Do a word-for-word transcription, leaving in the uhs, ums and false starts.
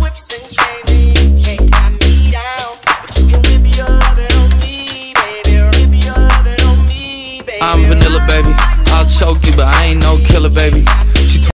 whips and chains and you can't tie me down. But you can whip your lovin' on me, baby. Whip your lovin' on me, baby. I'm vanilla, baby. I'll choke you, but I ain't no killer, baby.